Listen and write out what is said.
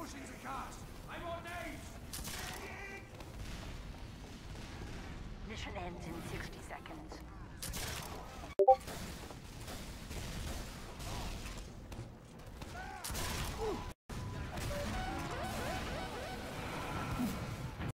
pushing the cars! I want aid! Mission ends in 60 seconds.